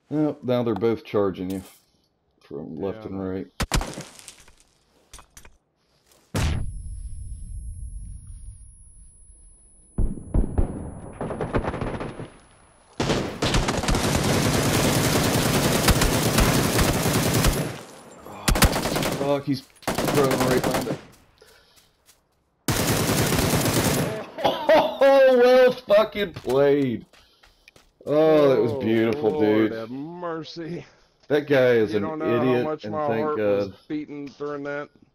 Yep, now they're both charging you from left Yeah, and right. Fuck, he's throwing right behind it. Oh, well fucking played. Oh, that was beautiful, Lord dude. have mercy. That guy is You an don't know how idiot, much and my thank heart was God. beating during that.